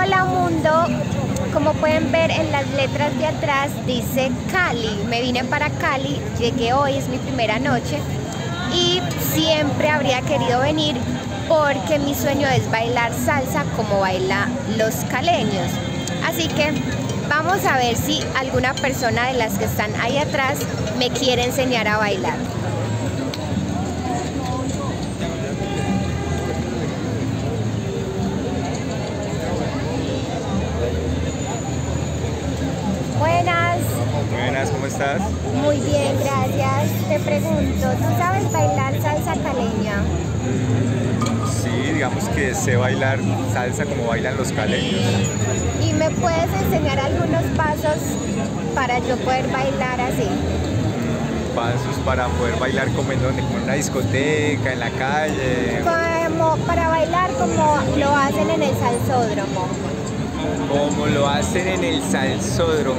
Hola mundo, como pueden ver en las letras de atrás dice Cali. Me vine para Cali, llegué hoy, es mi primera noche y siempre habría querido venir porque mi sueño es bailar salsa como bailan los caleños. Así que vamos a ver si alguna persona de las que están ahí atrás me quiere enseñar a bailar. Buenas. Buenas, ¿cómo estás? Muy bien, gracias. Te pregunto, ¿tú sabes bailar salsa caleña? Sí, digamos que sé bailar salsa como bailan los caleños. ¿Y me puedes enseñar algunos pasos para yo poder bailar así? Pasos para poder bailar como en donde, como en una discoteca, en la calle. Como para bailar como lo hacen en el salsódromo. Como lo hacen en el salsódromo.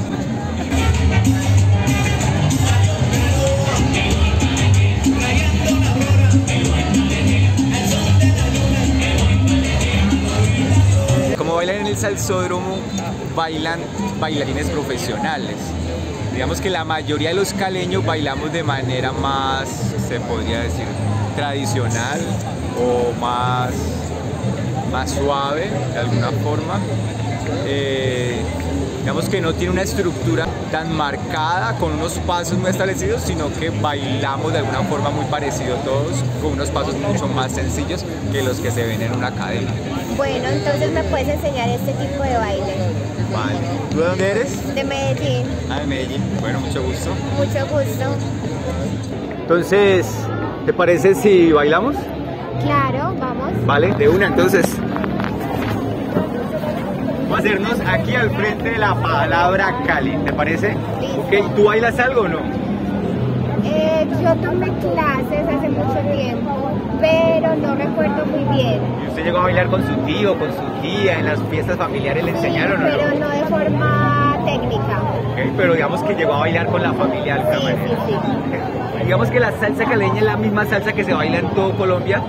Como bailan en el salsódromo, bailan bailarines profesionales. Digamos que la mayoría de los caleños bailamos de manera más, se podría decir, tradicional o más suave, de alguna forma. Digamos que no tiene una estructura tan marcada, con unos pasos muy establecidos, sino que bailamos de alguna forma muy parecido todos, con unos pasos mucho más sencillos que los que se ven en una academia. Bueno, entonces me puedes enseñar este tipo de baile. Vale. ¿Tú de dónde eres? De Medellín. Ah, de Medellín. Bueno, mucho gusto. Mucho gusto. Entonces, ¿te parece si bailamos? Claro, vamos. Vale, de una, entonces. Vamos a hacernos aquí al frente de la palabra Cali, ¿te parece? Listo. Ok, ¿tú bailas algo o no? Yo tomé clases hace mucho tiempo, pero no recuerdo muy bien. ¿Y usted llegó a bailar con su tío, con su tía, en las fiestas familiares le enseñaron o no? Pero no de forma técnica. Okay, pero digamos que llegó a bailar con la familia de alguna manera. Sí. Okay. Digamos que la salsa caleña es la misma salsa que se baila en todo Colombia.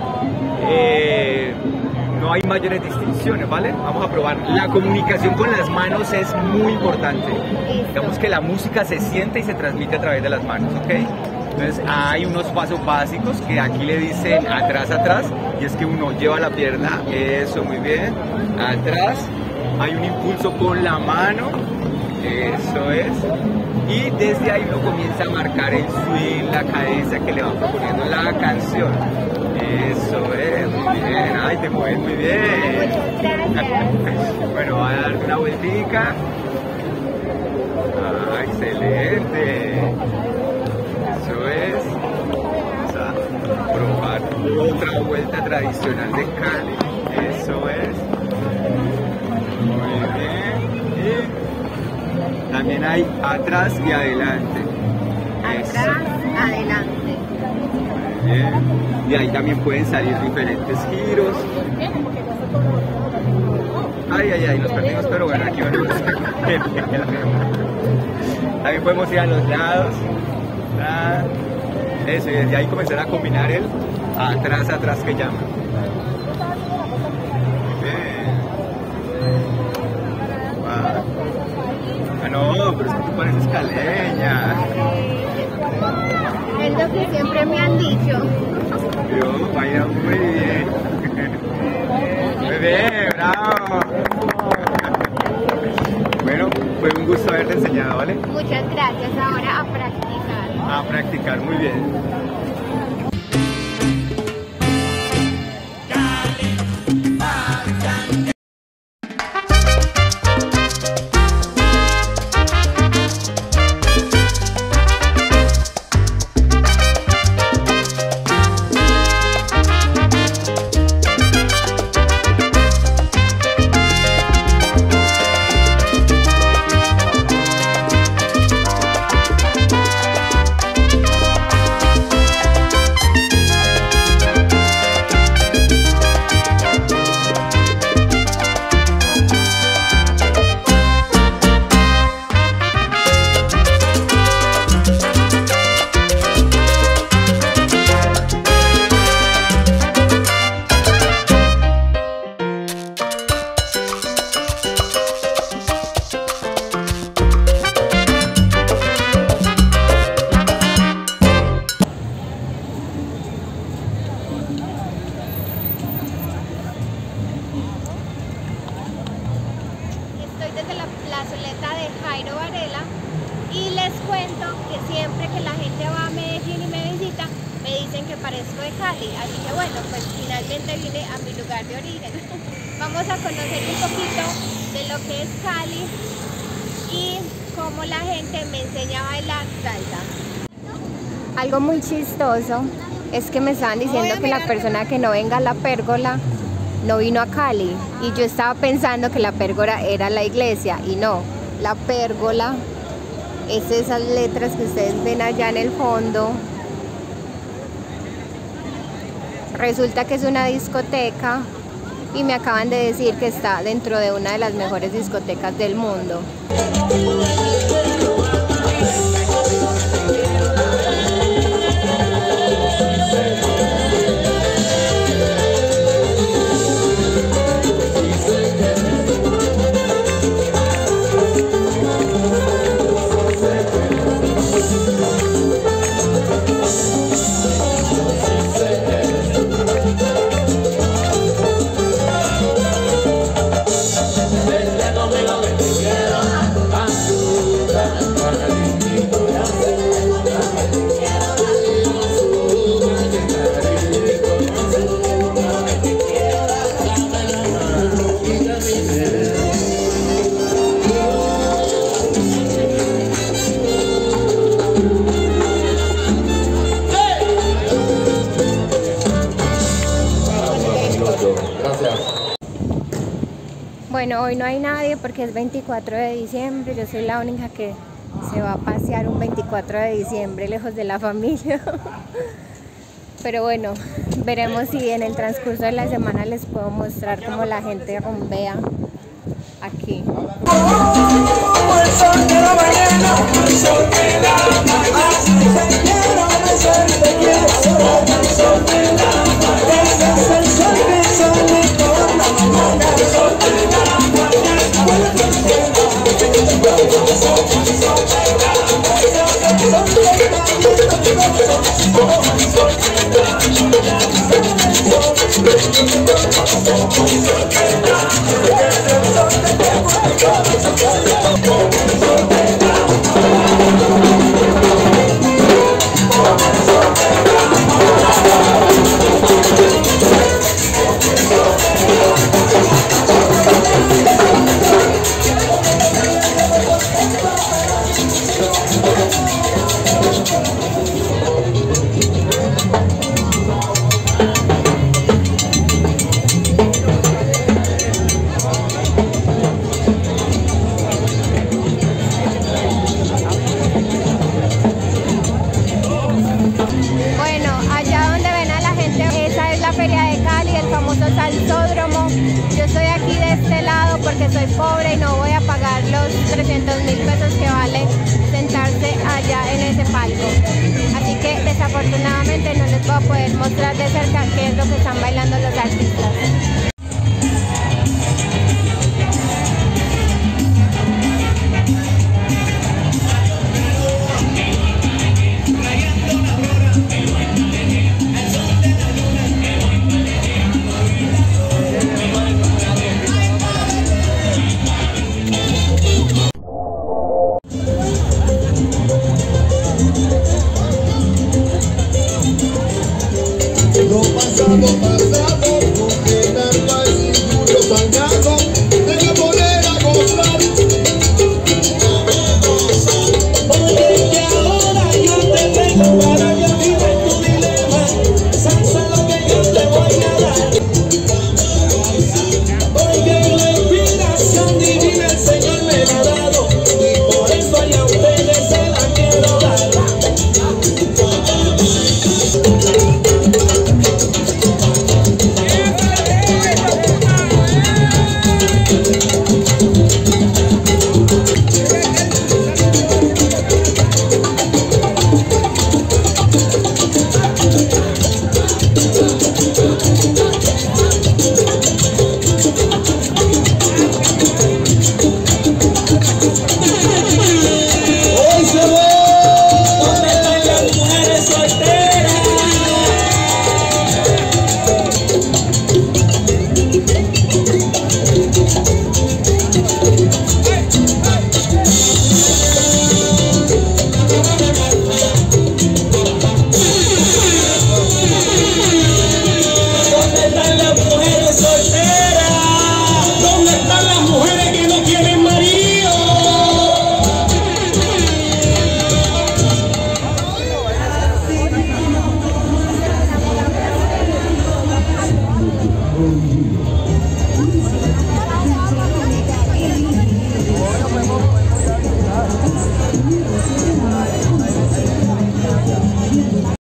No hay mayores distinciones, ¿vale? Vamos a probar. La comunicación con las manos es muy importante. Listo. Digamos que la música se siente y se transmite a través de las manos, ¿ok? Entonces hay unos pasos básicos que aquí le dicen atrás, y es que uno lleva la pierna, eso, muy bien, atrás, hay un impulso con la mano, eso es, y desde ahí uno comienza a marcar el swing, la cadencia que le va proponiendo la canción. Eso es, muy bien, ay, te mueves muy bien. Muchas gracias. Bueno, voy a dar una vueltica. Ah, excelente. Eso es. Vamos a probar otra vuelta tradicional de Cali. Eso es. Muy bien. Y también hay atrás y adelante. Atrás, adelante. Muy bien. Y ahí también pueden salir diferentes giros. Ay, los perdimos, pero bueno, aquí vamos. También podemos ir a los lados. Eso, y desde ahí comenzar a combinar el atrás que llama. Bien. Wow. Ah, no, pero es que tú pareces caleña. Es lo que siempre me han dicho. Yo, baila muy bien. Muy bien, bravo. Bueno, fue un gusto haberte enseñado, ¿vale? Muchas gracias. Ahora a practicar. A practicar, muy bien. plazoleta de Jairo Varela y les cuento que siempre que la gente va a Medellín y me visita, me dicen que parezco de Cali, así que bueno, pues finalmente vine a mi lugar de origen. Vamos a conocer un poquito de lo que es Cali y cómo la gente me enseña a bailar salsa. Algo muy chistoso es que me estaban diciendo que la persona que no venga a la pérgola no vino a Cali, y yo estaba pensando que la pérgola era la iglesia, y no, la pérgola es esas letras que ustedes ven allá en el fondo. Resulta que es una discoteca y me acaban de decir que está dentro de una de las mejores discotecas del mundo. Bueno, hoy no hay nadie porque es 24 de diciembre, yo soy la única que se va a pasear un 24 de diciembre lejos de la familia. Pero bueno, veremos si en el transcurso de la semana les puedo mostrar cómo la gente rumbea aquí. Yo estoy aquí de este lado porque soy pobre y no voy a pagar los 300.000 pesos que vale sentarse allá en ese palco. Así que desafortunadamente no les voy a poder mostrar de cerca qué es lo que están bailando los artistas.